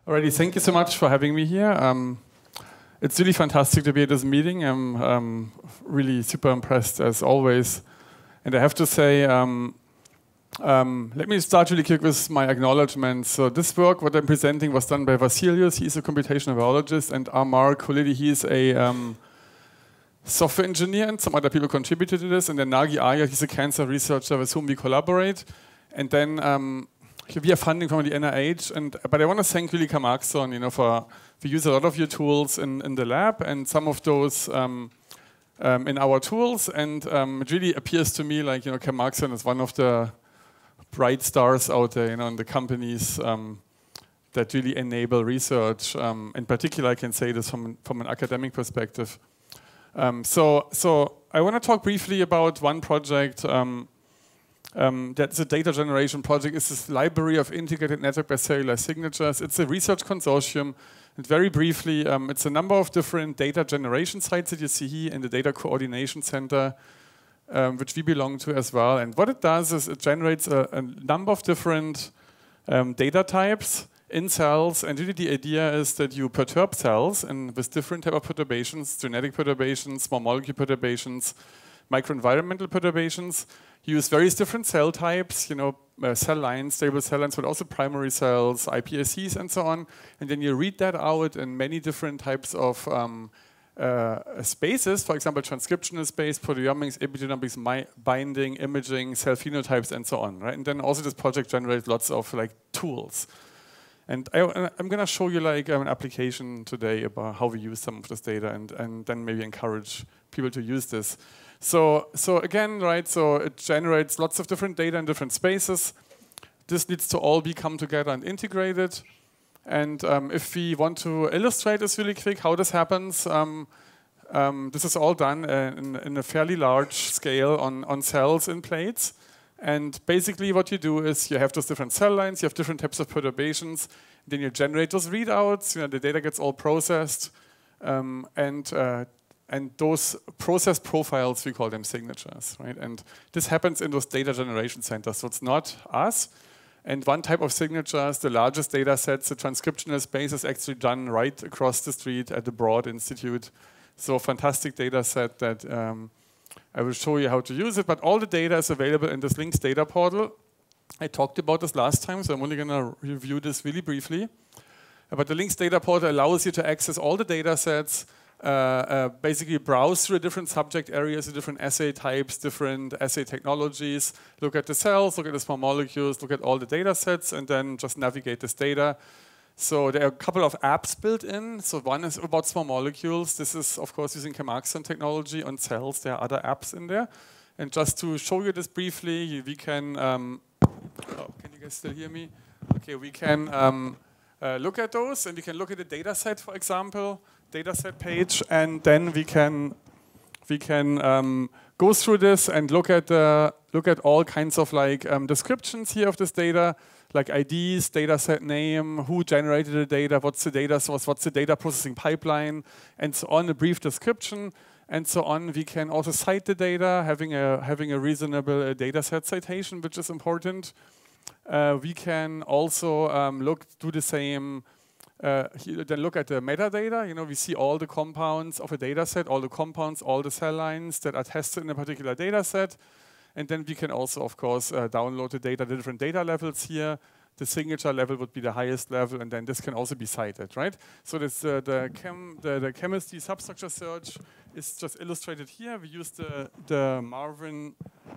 Alrighty, thank you so much for having me here. It's really fantastic to be at this meeting. I'm really super impressed as always. And I have to say, let me start really quick with my acknowledgement. So this work, what I'm presenting, was done by Vasilius. He's a computational biologist, and Amar Khalidi, he's a software engineer, and some other people contributed to this. And then Nagi Ayat, he's a cancer researcher with whom we collaborate. And then we have funding from the NIH. But I want to thank really Chemaxon, we use a lot of your tools in the lab, and some of those in our tools. And it really appears to me like Chemaxon is one of the bright stars out there, in the companies that really enable research. In particular, I can say this from an academic perspective. So I want to talk briefly about one project that's a data generation project. It's this library of integrated network-based cellular signatures. It's a research consortium. And very briefly, it's a number of different data generation sites that you see here in the Data Coordination Center, which we belong to as well. And what it does is it generates a number of different data types in cells. And really the idea is that you perturb cells and with different type of perturbations, genetic perturbations, small molecule perturbations, microenvironmental perturbations. You use various different cell types, cell lines, stable cell lines, but also primary cells, iPSCs, and so on. And then you read that out in many different types of spaces, for example, transcriptional space, proteomics, epigenomics, binding, imaging, cell phenotypes, and so on. Right? And then also this project generates lots of tools. And I'm going to show you an application today about how we use some of this data, and then maybe encourage people to use this. So again, right? So it generates lots of different data in different spaces. This needs to all come together and integrated. And if we want to illustrate this really quick, how this happens, this is all done in a fairly large scale on cells in plates. And basically what you do is you have those different cell lines, you have different types of perturbations, then you generate those readouts, the data gets all processed, and those process profiles, we call them signatures, right? And this happens in those data generation centers, so it's not us. And one type of signatures, the largest data sets, the transcriptional space is actually done right across the street at the Broad Institute. So a fantastic data set that I will show you how to use it, but all the data is available in this LINCS data portal. I talked about this last time, so I'm only going to review this really briefly. But the LINCS data portal allows you to access all the data sets, basically browse through different subject areas, the different assay types, different assay technologies, look at the cells, look at the small molecules, look at all the data sets, and then just navigate this data. So there are a couple of apps built in. So one is about small molecules. This is, of course, using Chemaxon technology on cells. There are other apps in there. And just to show you this briefly, we can, can you guys still hear me? Okay, we can look at those, and we can look at the data set, for example, data set page, and then we can go through this and look at all kinds of descriptions here of this data, like IDs, data set name, who generated the data, what's the data source, what's the data processing pipeline, and so on, a brief description, and so on. We can also cite the data, having a reasonable data set citation, which is important. We can also do the same. Then look at the metadata. We see all the compounds of a data set, all the compounds, all the cell lines that are tested in a particular data set. And then we can also, of course, download the data, the different data levels here. The signature level would be the highest level, and then this can also be cited, right? So this, the chemistry substructure search is just illustrated here. We use the Marvin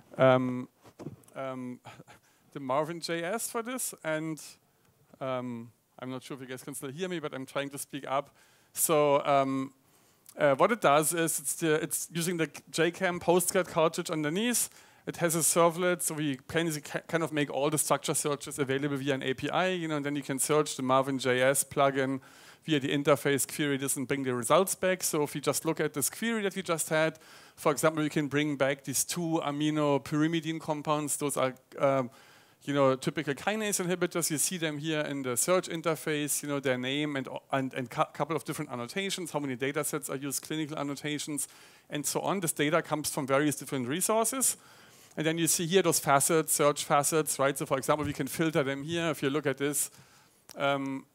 JS for this, and I'm not sure if you guys can still hear me, but I'm trying to speak up. So what it does is it's using the JChem PostGet cartridge underneath. It has a servlet, so we can kind of make all the structure searches available via an API, and then you can search the Marvin.js plugin via the interface, query this, and bring the results back. So if you just look at this query that we just had, for example, you can bring back these 2 amino pyrimidine compounds. Those are typical kinase inhibitors. You see them here in the search interface, their name and a couple of different annotations, how many data sets are used, clinical annotations, and so on. This data comes from various different resources. And then you see here those facets, search facets, right? So for example, we can filter them here. If you look at this,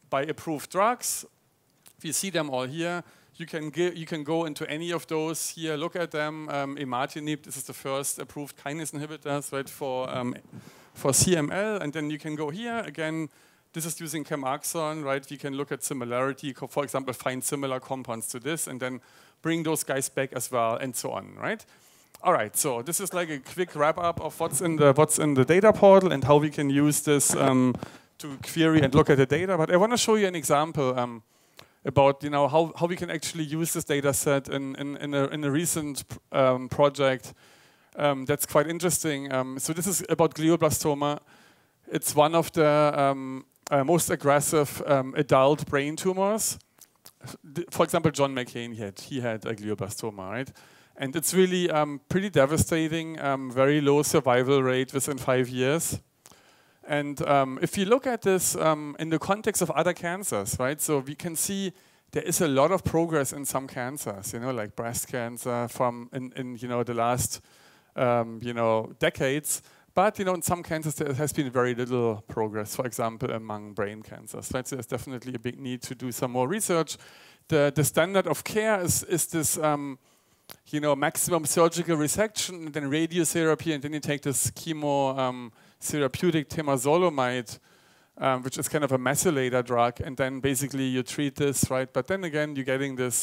by approved drugs. We see them all here. You can go into any of those here, look at them. Imatinib, this is the first approved kinase inhibitors, right, for CML, and then you can go here again. This is using Chemaxon, right? We can look at similarity, for example, find similar compounds to this, and then bring those guys back as well, and so on, right? All right, so this is like a quick wrap up of what's in the data portal and how we can use this to query and look at the data. But I want to show you an example about how we can actually use this data set in a recent project that's quite interesting. So this is about glioblastoma. It's one of the most aggressive adult brain tumors. For example, John McCain, he had a glioblastoma, right? And it's really pretty devastating, very low survival rate within 5 years. And if you look at this in the context of other cancers, right? So we can see there is a lot of progress in some cancers, like breast cancer in the last decades. But in some cancers there has been very little progress. For example, among brain cancers, right? So there's definitely a big need to do some more research. The standard of care is this maximum surgical resection, and then radiotherapy, and then you take this chemo therapeutic temozolomide, which is kind of a methylator drug, and then basically you treat this, right? But then again, you're getting this,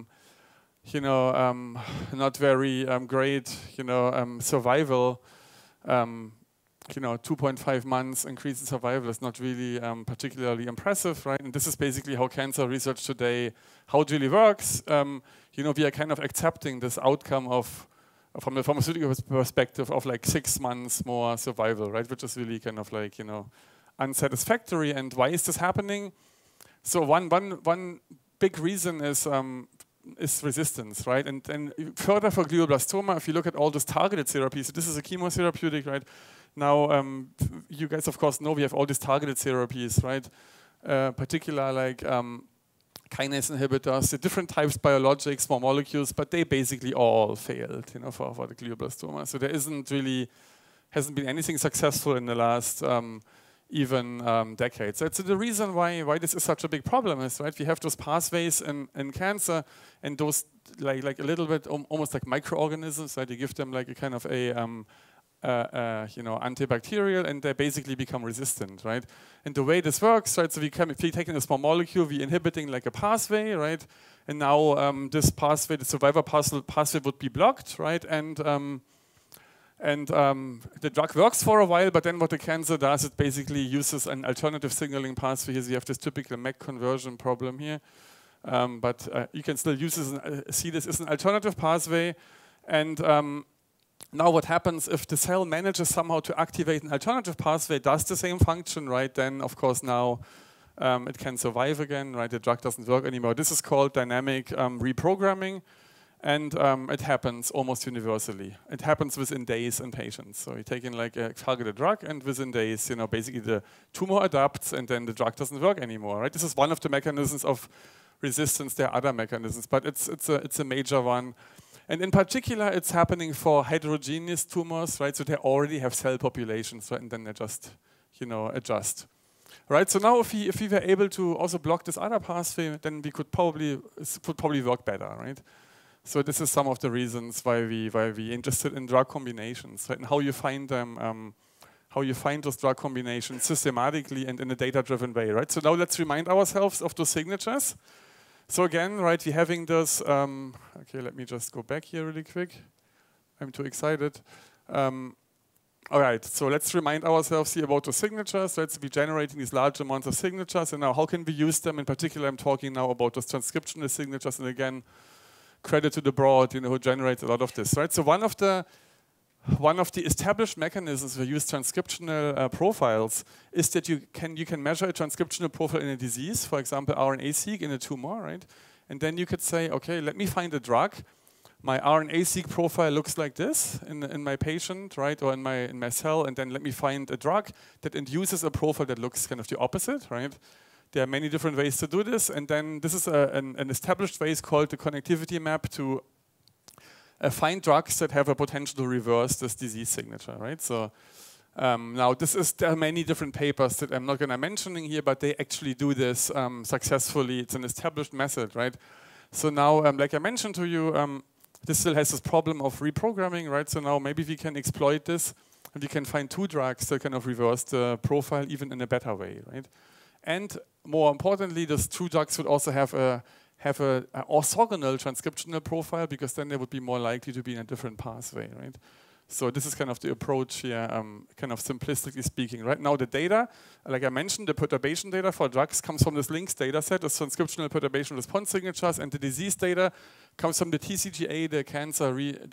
not very great, survival. 2.5 months increase in survival is not really particularly impressive, right? And this is basically how cancer research today, how it really works. We are kind of accepting this outcome from the pharmaceutical perspective of like 6 months more survival, right? Which is really kind of like, unsatisfactory. And why is this happening? So one big reason is resistance, right? And further for glioblastoma, if you look at all those targeted therapies, so this is a chemotherapeutic, right? Now, you guys of course know we have all these targeted therapies, right? Particular like kinase inhibitors, the different types, biologics, small molecules, but they basically all failed, for the glioblastoma. So there hasn't been anything successful in the last even decades. That's the reason why this is such a big problem is, right? We have those pathways in cancer, and those like a little bit almost like microorganisms, right? You give them like a kind of a antibacterial, and they basically become resistant, right? And the way this works, right? So if we taking a small molecule, we inhibiting like a pathway, right? And now this pathway, the survivor pathway would be blocked, right? And the drug works for a while, but then what the cancer does, it basically uses an alternative signaling pathway. Here you have this typical MEK conversion problem here. But you can still see this as an alternative pathway. And now what happens if the cell manages somehow to activate an alternative pathway, does the same function, right? Then, of course, now it can survive again, right? The drug doesn't work anymore. This is called dynamic reprogramming. And it happens almost universally. It happens within days in patients. So you take in like a targeted drug, and within days, basically the tumor adapts, and then the drug doesn't work anymore. Right? This is one of the mechanisms of resistance. There are other mechanisms, but it's a major one. And in particular, it's happening for heterogeneous tumors, right? So they already have cell populations, right? And then they just, adjust. Right. So now, if we were able to also block this other pathway, then it would probably work better, right? So this is some of the reasons why we interested in drug combinations, right? And how you find them, how you find those drug combinations systematically and in a data-driven way, right? So now let's remind ourselves of those signatures. So again, right, we're having this. Okay, let me just go back here really quick. I'm too excited. All right, so let's remind ourselves here about the signatures. Let's be generating these large amounts of signatures, and now how can we use them? In particular, I'm talking now about those transcriptional signatures, and again, credit to the broad, who generates a lot of this, right? So one of the established mechanisms for use transcriptional profiles is that you can measure a transcriptional profile in a disease, for example, RNA-seq in a tumor, right? And then you could say, okay, let me find a drug. My RNA-seq profile looks like this in my patient, right, or in my cell, and then let me find a drug that induces a profile that looks kind of the opposite, right? There are many different ways to do this, and then this is an established way called the connectivity map to find drugs that have a potential to reverse this disease signature, right? So Now, there are many different papers that I'm not going to mentioning here, but they actually do this successfully. It's an established method, right? So now, like I mentioned to you, this still has this problem of reprogramming, right? So now maybe we can exploit this, and we can find 2 drugs that kind of reverse the profile even in a better way, right? And more importantly, those 2 drugs would also have a orthogonal transcriptional profile, because then they would be more likely to be in a different pathway, right? So this is kind of the approach here, kind of simplistically speaking. Right now the data, like I mentioned, the perturbation data for drugs comes from this LINCS data set, the transcriptional perturbation response signatures, and the disease data comes from the TCGA, the cancer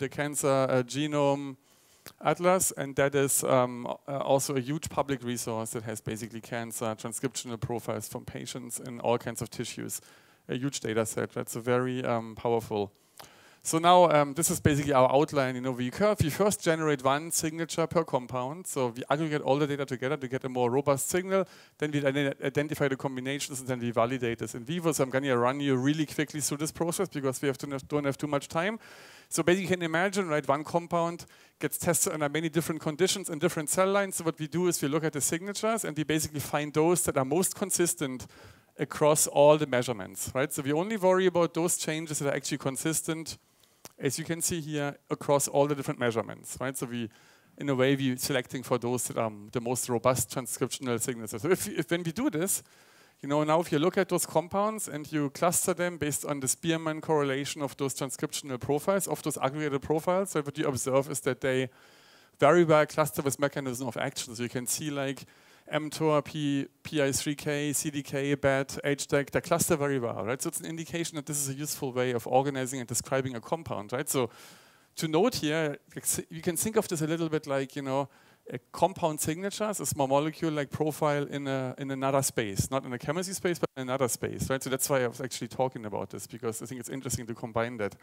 genome atlas, and that is also a huge public resource that has basically cancer transcriptional profiles from patients in all kinds of tissues. A huge data set, that's very powerful. So now this is basically our outline. You know, we first generate 1 signature per compound. So we aggregate all the data together to get a more robust signal. Then we identify the combinations, and then we validate this in vivo. So I'm going to run you really quickly through this process, because we don't have too much time. So basically, you can imagine, right, 1 compound gets tested under many different conditions and different cell lines. So what we do is we look at the signatures, and we basically find those that are most consistent across all the measurements, right? So we only worry about those changes that are actually consistent, as you can see here, across all the different measurements, right? So in a way, we're selecting for those that are the most robust transcriptional signatures. So when we do this, you know, now if you look at those compounds and you cluster them based on the Spearman correlation of those transcriptional profiles, of those aggregated profiles, so what you observe is that they very well cluster with mechanism of action. So you can see like mTOR, PI3K, CDK, BET, HDAC, they cluster very well, right? So it's an indication that this is a useful way of organizing and describing a compound, right? So to note here, you can think of this a little bit like, you know, a compound signature is a small molecule-like profile in another space, not in a chemistry space, but in another space, right? So that's why I was actually talking about this, because I think it's interesting to combine that.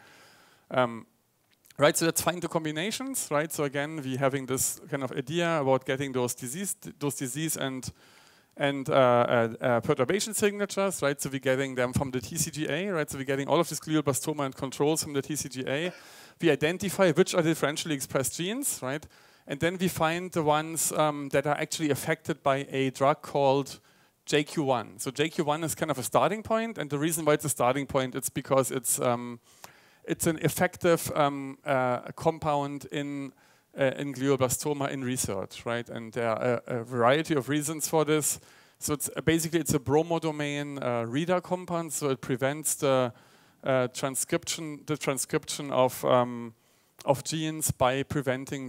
Right, so let's find the combinations, right? So again, we're having this kind of idea about getting those disease and perturbation signatures, right? So we're getting them from the TCGA, right? So we're getting all of these glioblastoma and controls from the TCGA. We identify which are differentially expressed genes, right? And then we find the ones that are actually affected by a drug called JQ1. So JQ1 is kind of a starting point, and the reason why it's a starting point, it's because it's an effective compound in glioblastoma in research, right? And there are a variety of reasons for this. So basically it's a bromodomain reader compound, so it prevents the transcription of genes by preventing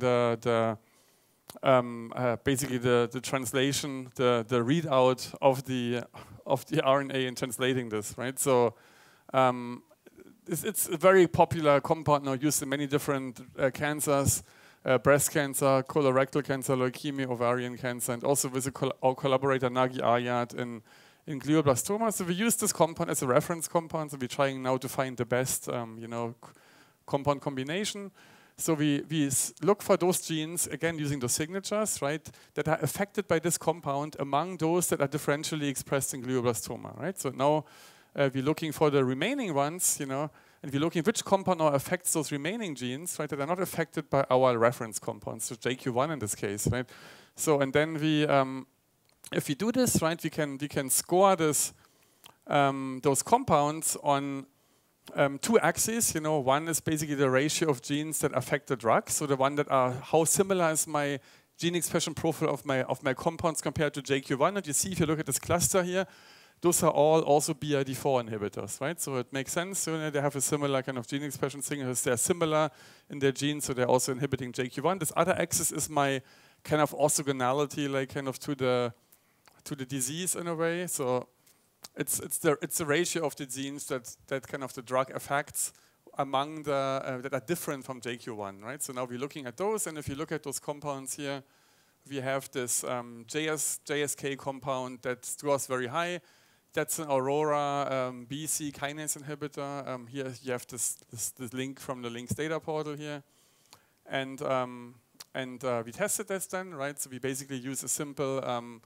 basically the translation, the readout of the RNA and translating this, right? So it's a very popular compound now used in many different cancers, breast cancer, colorectal cancer, leukemia, ovarian cancer, and also with our collaborator Nagi Ayat in glioblastoma. So we use this compound as a reference compound. So we're trying now to find the best, compound combination. So we look for those genes, again using those signatures, right, that are affected by this compound among those that are differentially expressed in glioblastoma, right? So now we're looking for the remaining ones, and we're looking which compound now affects those remaining genes, right, that are not affected by our reference compounds, so JQ1 in this case, right? So and then if we do this, right, we can score this those compounds on 2 axes. One is basically the ratio of genes that affect the drug, so the one that are how similar is my gene expression profile of my compounds compared to JQ1. And you see, if you look at this cluster here, those are all also BRD4 inhibitors, right? So it makes sense. They have a similar kind of gene expression signals. They're similar in their genes, so they're also inhibiting JQ1. This other axis is my kind of orthogonality, like kind of to the disease in a way. So it's the ratio of the genes that kind of the drug affects among the that are different from JQ1, right? So now we're looking at those, and if you look at those compounds here, we have this JSK compound that scores very high. That's an Aurora BC kinase inhibitor. Here you have this link from the LINCS data portal here, and we tested this then, right? So we basically use a simple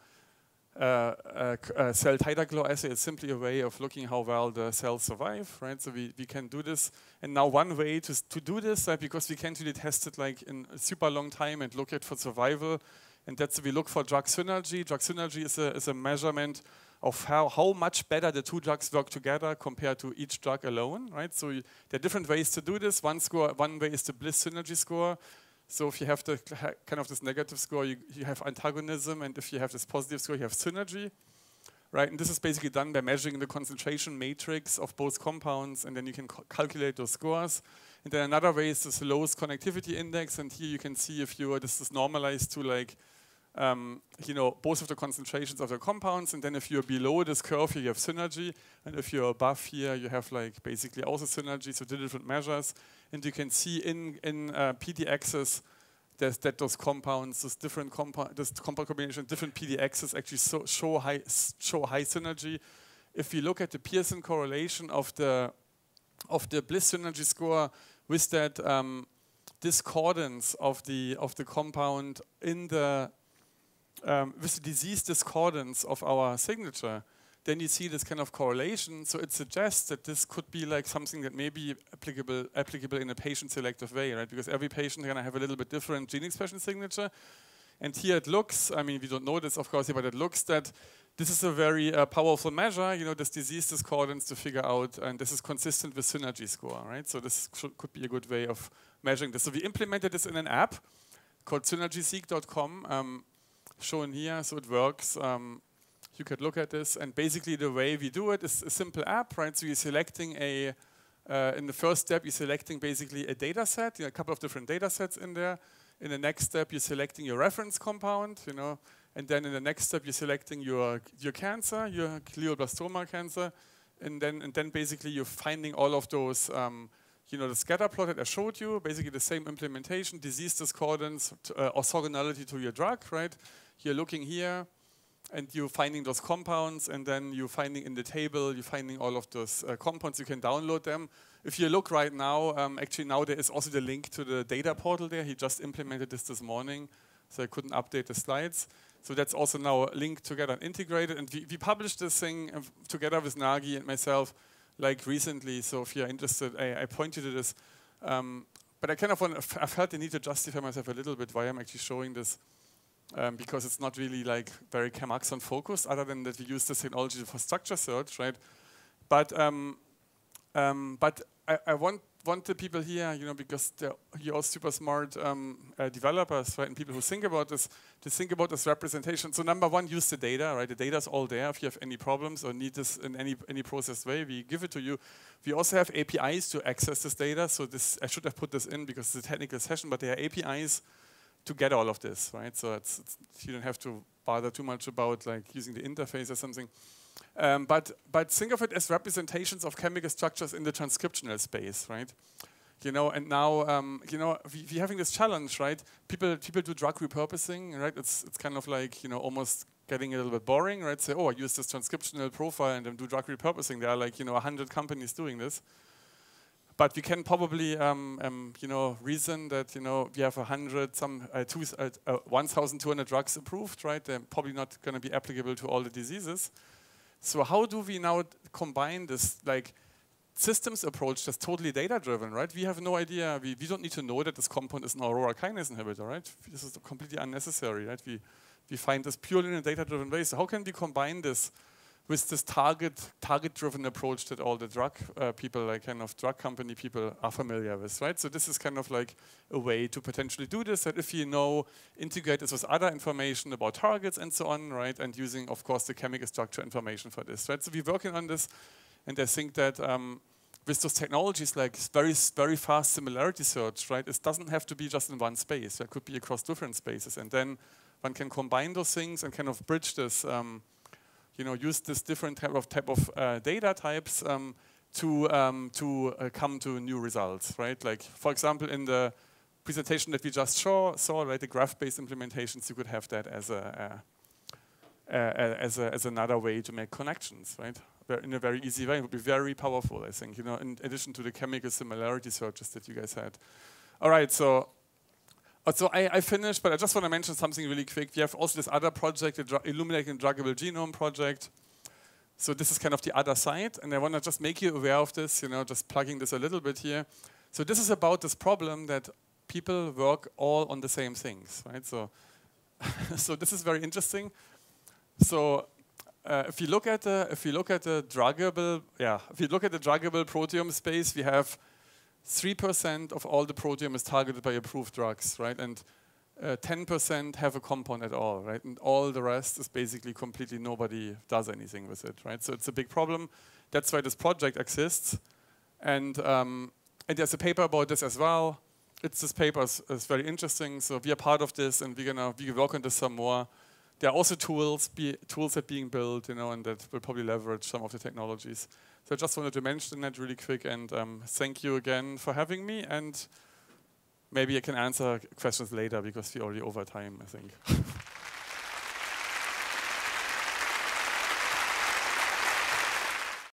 cell titer-glow assay. It's simply a way of looking how well the cells survive, right? So we can do this, and now one way to do this, because we can't really test it like in a super long time and look at for survival, and that's we look for drug synergy. Drug synergy is a measurement of how much better the two drugs work together compared to each drug alone, right? So there are different ways to do this. One way is the Bliss synergy score. So if you have the kind of this negative score, you have antagonism, and if you have this positive score, you have synergy, right? And this is basically done by measuring the concentration matrix of both compounds, and then you can calculate those scores. And then another way is this lowest connectivity index, and here you can see if this is normalized to like both of the concentrations of the compounds, and then if you're below this curve here, you have synergy, and if you're above here, you have like basically also synergy, so the different measures. And you can see in PDXs that those compounds, this compound combination, different PDXs actually show high synergy. If you look at the Pearson correlation of the Bliss synergy score with that discordance of the compound in the with the disease discordance of our signature, then you see this kind of correlation. So it suggests that this could be like something that may be applicable in a patient-selective way, right? Because every patient is going to have a little bit different gene expression signature. And here it looks, I mean, we don't know this, of course, but it looks that this is a very powerful measure, this disease discordance to figure out, and this is consistent with synergy score, right? So this could be a good way of measuring this. So we implemented this in an app called synergyseek.com. Shown here, so it works. You could look at this, and basically the way we do it is a simple app, right? So you're selecting in the first step, you're selecting basically a data set, a couple of different data sets in there. In the next step, you're selecting your reference compound, and then in the next step, you're selecting your cancer, your glioblastoma cancer, and then basically you're finding all of those the scatter plot that I showed you, basically the same implementation, disease discordance, orthogonality to your drug, right? You're looking here, and you're finding those compounds, and then you're finding in the table, you're finding all of those compounds, you can download them. If you look right now, actually now there is also the link to the data portal there. He just implemented this morning, so I couldn't update the slides. So that's also now linked together and integrated, and we published this thing together with Nagi and myself like recently, so if you're interested, I point you to this. But I kind of I felt the need to justify myself a little bit why I'm actually showing this, because it's not really like very Chemaxon focused, other than that we use this technology for structure search, right? But I want the people here, because you're all super smart developers, right? And people who think about this, to think about this representation. So number one, use the data, right? The data is all there. If you have any problems or need this in any processed way, we give it to you. We also have APIs to access this data. So I should have put this in because it's a technical session, but there are APIs to get all of this, right? So you don't have to bother too much about like using the interface or something. But think of it as representations of chemical structures in the transcriptional space, right? And now we're having this challenge, right? People do drug repurposing, right? It's kind of like almost getting a little bit boring, right? Say, oh, I use this transcriptional profile and then do drug repurposing. There are like 100 companies doing this. But we can probably reason that we have 1,200 drugs approved, right? They're probably not going to be applicable to all the diseases. So how do we now combine this like systems approach that's totally data-driven, right? We have no idea. We don't need to know that this compound is an aurora kinase inhibitor, right? This is completely unnecessary, right? We find this purely in a data-driven way. So how can we combine this with this target-driven approach that all the drug people, like kind of drug company people, are familiar with, right? So this is kind of like a way to potentially do this, that if integrate this with other information about targets and so on, right? And using, of course, the chemical structure information for this, right? So we're working on this, and I think that with those technologies like very, very fast similarity search, right? It doesn't have to be just in one space. It could be across different spaces, and then one can combine those things and kind of bridge this. Use this different type of data types to come to new results, right? Like, for example, in the presentation that we just saw, right, the graph-based implementations, you could have that as another way to make connections, right? In a very easy way. It would be very powerful, I think, in addition to the chemical similarity searches that you guys had. All right, so I finished, but I just want to mention something really quick. We have also this other project, the Illuminating Druggable Genome project. So this is kind of the other side, and I want to just make you aware of this, just plugging this a little bit here. So this is about this problem that people work all on the same things, right? So So this is very interesting. So if you look at the druggable proteome space, we have 3% of all the proteome is targeted by approved drugs, right? And 10% have a compound at all, right? And all the rest is basically completely nobody does anything with it, right? So it's a big problem. That's why this project exists. And there's a paper about this as well. This paper is very interesting. So we are part of this, and we work on this some more. There are also tools that are being built, and that will probably leverage some of the technologies. So I just wanted to mention that really quick, and thank you again for having me. And maybe I can answer questions later because we're already over time, I think.